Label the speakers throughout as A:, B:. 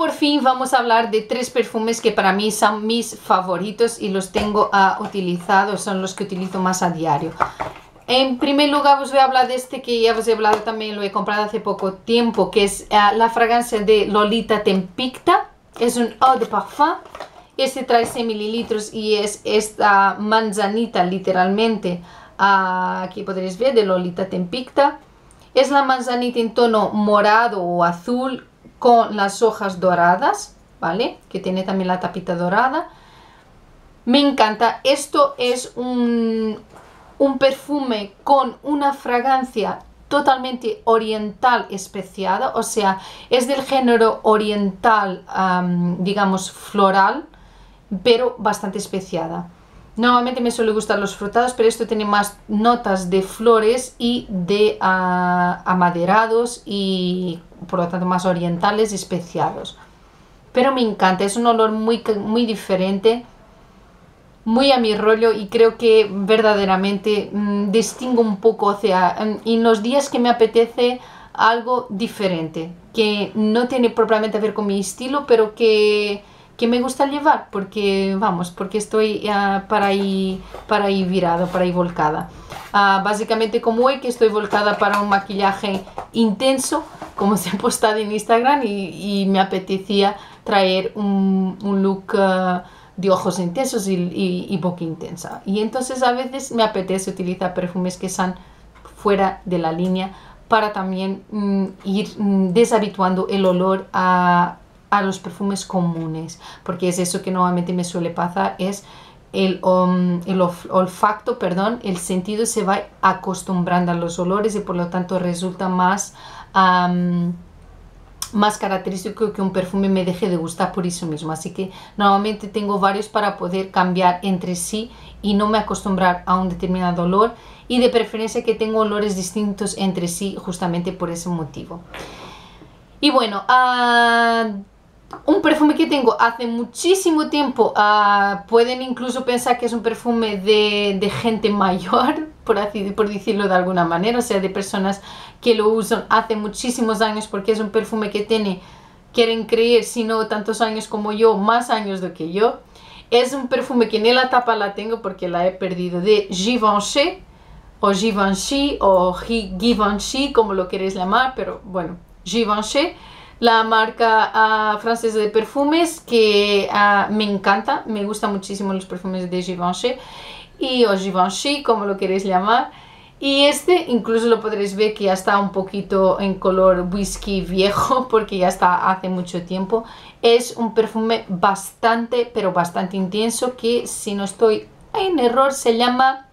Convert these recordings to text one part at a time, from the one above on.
A: por fin vamos a hablar de 3 perfumes que para mí son mis favoritos y los tengo utilizados, son los que utilizo más a diario. En primer lugar os voy a hablar de este que ya os he hablado también, lo he comprado hace poco tiempo, que es la fragancia de Lolita Tempicta. Es un eau de parfum. Este trae 100 mililitros y es esta manzanita literalmente. Aquí podréis ver de Lolita Tempicta. Es la manzanita en tono morado o azul con las hojas doradas, ¿vale? Que tiene también la tapita dorada. Me encanta. Esto es un perfume con una fragancia totalmente oriental especiada, o sea, es del género oriental, digamos floral, pero bastante especiada. Normalmente me suele gustar los frutados, pero esto tiene más notas de flores y de amaderados y por lo tanto más orientales y especiados. Pero me encanta, es un olor muy diferente, muy a mi rollo, y creo que verdaderamente distingo un poco, o sea, en los días que me apetece algo diferente, que no tiene propiamente a ver con mi estilo, pero que me gusta llevar, porque vamos, porque estoy para ahí virado, para ahí volcada. Básicamente como hoy, que estoy volcada para un maquillaje intenso, como se ha postado en Instagram, y me apetecía traer un look de ojos intensos y boca intensa. Y entonces a veces me apetece utilizar perfumes que están fuera de la línea para también ir deshabituando el olor a los perfumes comunes, porque es eso que normalmente me suele pasar, es el olfato, perdón, el sentido se va acostumbrando a los olores y por lo tanto resulta más característico que un perfume me deje de gustar por eso mismo. Así que normalmente tengo varios para poder cambiar entre sí y no me acostumbrar a un determinado olor, y de preferencia que tengo olores distintos entre sí justamente por ese motivo. Y bueno, un perfume que tengo hace muchísimo tiempo, pueden incluso pensar que es un perfume de gente mayor, por decirlo de alguna manera, o sea, de personas que lo usan hace muchísimos años, porque es un perfume que tiene, quieren creer, si no tantos años como yo, más años de que yo. Es un perfume que ni la tapa la tengo porque la he perdido, de Givenchy, o Givenchy, o Givenchy, como lo queréis llamar, pero bueno, Givenchy. La marca francesa de perfumes que me encanta, me gustan muchísimo los perfumes de Givenchy, o Givenchy, como lo queréis llamar. Y este incluso lo podréis ver que ya está un poquito en color whisky viejo, porque ya está hace mucho tiempo. Es un perfume bastante, pero bastante intenso, que si no estoy en error se llama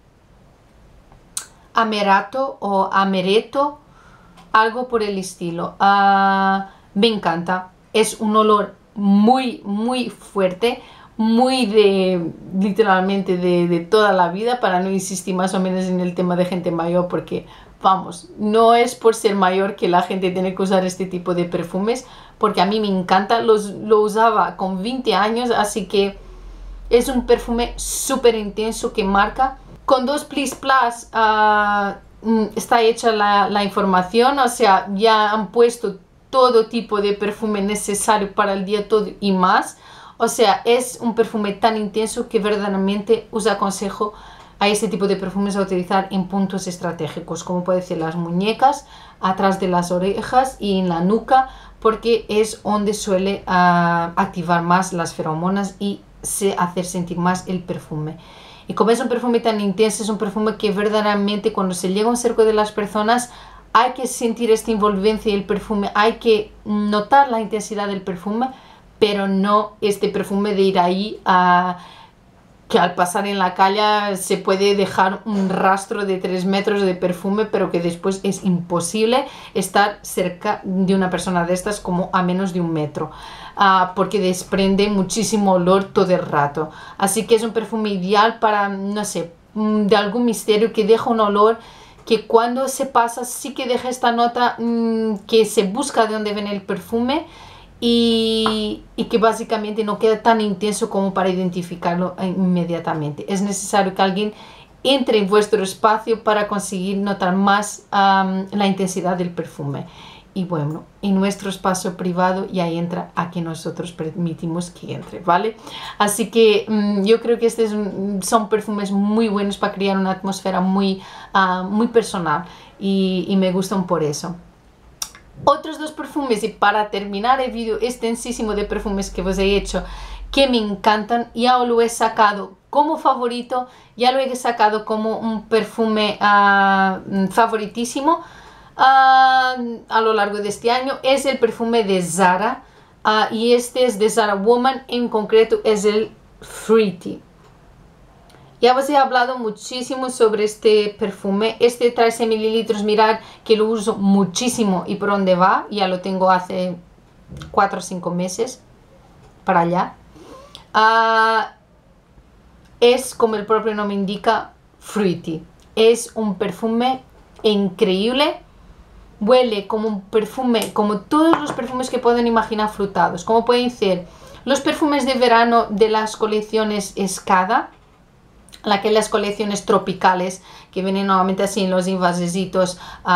A: Amerato o Amereto, algo por el estilo. Me encanta, es un olor muy fuerte, muy literalmente de toda la vida, para no insistir más o menos en el tema de gente mayor, porque vamos, no es por ser mayor que la gente tiene que usar este tipo de perfumes, porque a mí me encanta, lo usaba con 20 años, así que es un perfume súper intenso que marca. Con 2 Plis Plus está hecha la información, o sea, ya han puesto todo tipo de perfume necesario para el día todo y más. O sea, es un perfume tan intenso que verdaderamente os aconsejo a este tipo de perfumes a utilizar en puntos estratégicos, como puede ser las muñecas, atrás de las orejas y en la nuca, porque es donde suele activar más las feromonas y hacer sentir más el perfume. Y como es un perfume tan intenso, es un perfume que verdaderamente cuando se llega a un cerco de las personas hay que sentir esta envolvencia del perfume, hay que notar la intensidad del perfume, pero no este perfume de ir ahí que al pasar en la calle se puede dejar un rastro de 3 metros de perfume, pero que después es imposible estar cerca de una persona de estas como a menos de 1 metro, porque desprende muchísimo olor todo el rato. Así que es un perfume ideal para, no sé, de algún misterio, que deja un olor que cuando se pasa sí que deja esta nota que se busca de dónde viene el perfume, y que básicamente no queda tan intenso como para identificarlo inmediatamente. Es necesario que alguien entre en vuestro espacio para conseguir notar más la intensidad del perfume. y bueno, en nuestro espacio privado ya entra a que nosotros permitimos que entre, ¿vale? Así que yo creo que son perfumes muy buenos para crear una atmósfera muy, muy personal y me gustan por eso. Otros dos perfumes, y para terminar el vídeo extensísimo de perfumes que os he hecho, que me encantan, ya lo he sacado como favorito, ya lo he sacado como un perfume favoritísimo a lo largo de este año, es el perfume de Zara, y este es de Zara Woman, en concreto es el Fruity. Ya os he hablado muchísimo sobre este perfume. Este trae 100 mililitros, mirad que lo uso muchísimo. Y por dónde va, ya lo tengo hace 4 o 5 meses para allá. Es, como el propio nombre indica, fruity. Es un perfume increíble. Huele como un perfume, como todos los perfumes que pueden imaginar frutados. Como pueden ser los perfumes de verano de las colecciones Escada, las colecciones tropicales que vienen normalmente así en los invasecitos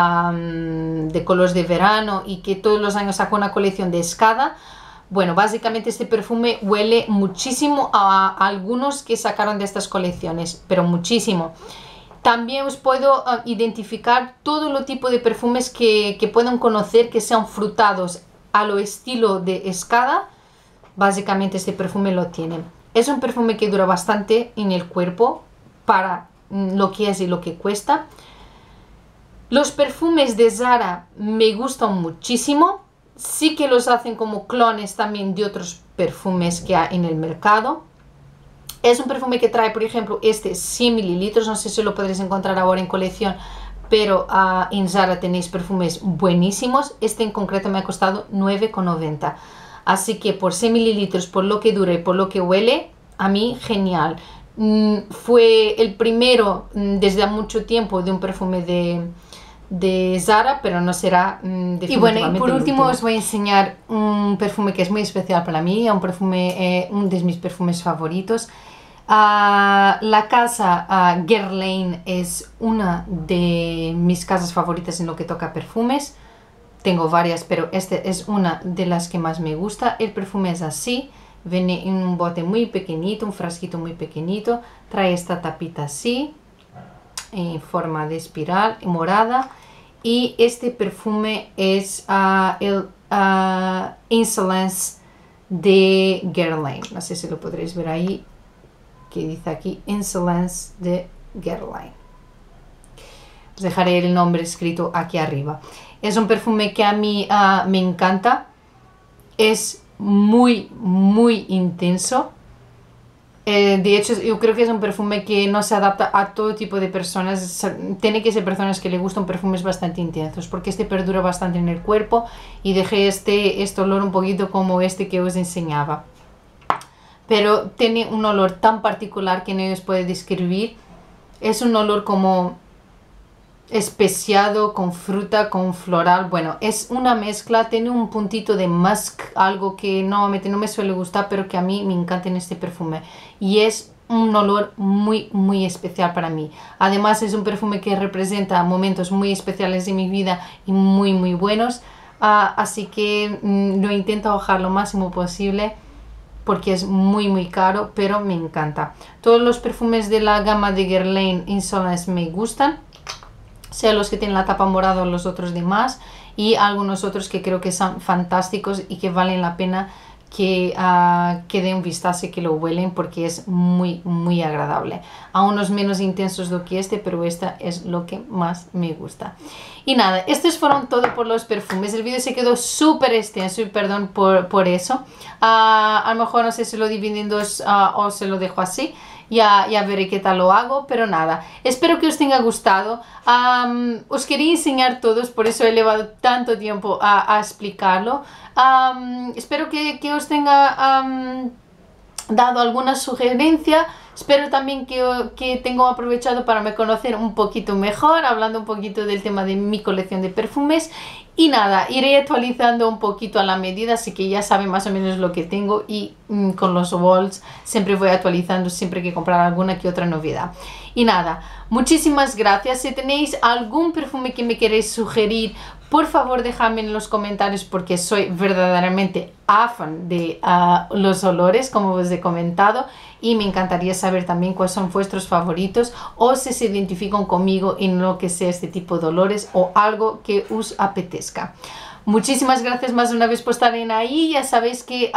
A: de colores de verano y que todos los años saca una colección de Escada. Bueno, básicamente este perfume huele muchísimo a algunos que sacaron de estas colecciones, pero muchísimo. También os puedo identificar todo lo tipo de perfumes que puedan conocer que sean frutados a lo estilo de Escada. Básicamente este perfume lo tiene. Es un perfume que dura bastante en el cuerpo para lo que es y lo que cuesta. Los perfumes de Zara me gustan muchísimo. Sí que los hacen como clones también de otros perfumes que hay en el mercado. Es un perfume que trae, por ejemplo, este 100 mililitros. No sé si lo podréis encontrar ahora en colección, pero en Zara tenéis perfumes buenísimos. Este en concreto me ha costado 9,90. Así que por 100 mililitros, por lo que dura y por lo que huele, a mí genial. Fue el primero desde hace mucho tiempo de un perfume de Zara, pero no será definitivamente. Y bueno, y por último os voy a enseñar un perfume que es muy especial para mí, un perfume, uno de mis perfumes favoritos. La casa Guerlain es una de mis casas favoritas en lo que toca perfumes. Tengo varias, pero este es una de las que más me gusta. El perfume es así, viene en un bote muy pequeñito, un frasquito muy pequeñito. Trae esta tapita así, en forma de espiral, morada. Y este perfume es el Insolence de Guerlain. No sé si lo podréis ver ahí, que dice aquí Insolence de Guerlain. Os dejaré el nombre escrito aquí arriba. Es un perfume que a mí me encanta. Es muy, muy intenso. De hecho, yo creo que es un perfume que no se adapta a todo tipo de personas. Tiene que ser personas que le gustan perfumes bastante intensos, porque este perdura bastante en el cuerpo y dejé este olor un poquito como este que os enseñaba. Pero tiene un olor tan particular que no os puedo describir. Es un olor como especiado, con fruta, con floral. Bueno, es una mezcla, tiene un puntito de musk, algo que normalmente no me suele gustar, pero que a mí me encanta en este perfume. Y es un olor muy, muy especial para mí. Además es un perfume que representa momentos muy especiales de mi vida y muy, muy buenos. Así que lo intento bajar lo máximo posible, porque es muy muy caro, pero me encanta. Todos los perfumes de la gama de Guerlain Insolence me gustan, sea los que tienen la tapa morada o los otros demás, y algunos otros que creo que son fantásticos y que valen la pena que den un vistazo y que lo huelen, porque es muy muy agradable. A unos menos intensos do que este, pero esta es lo que más me gusta. Y nada, estos fueron todo por los perfumes. El vídeo se quedó súper extenso y perdón por eso. A lo mejor no sé si lo divido en dos o se lo dejo así. Ya veré qué tal lo hago, pero nada, espero que os tenga gustado. Os quería enseñar todos, por eso he llevado tanto tiempo a explicarlo. Espero que os tenga dado alguna sugerencia. Espero también que tengo aprovechado para me conocer un poquito mejor, hablando un poquito del tema de mi colección de perfumes. Y nada, iré actualizando un poquito a la medida, así que ya saben más o menos lo que tengo y con los hauls siempre voy actualizando siempre que comprar alguna que otra novedad. Y nada, muchísimas gracias. Si tenéis algún perfume que me queréis sugerir, por favor dejadme en los comentarios porque soy verdaderamente fan de los olores, como os he comentado, y me encantaría saber también cuáles son vuestros favoritos o si se identifican conmigo en lo que sea este tipo de olores o algo que os apetezca. Muchísimas gracias más una vez por estar ahí. Ya sabéis que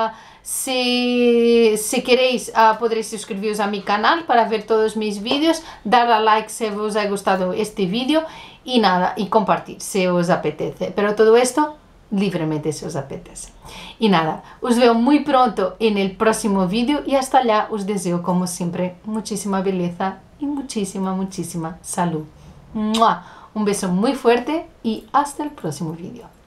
A: si queréis podréis suscribiros a mi canal para ver todos mis vídeos, darle a like si os ha gustado este vídeo y nada, y compartir si os apetece, pero todo esto libremente si os apetece. Y nada, os veo muy pronto en el próximo vídeo y hasta allá os deseo como siempre muchísima belleza y muchísima salud. ¡Mua! Un beso muy fuerte y hasta el próximo vídeo.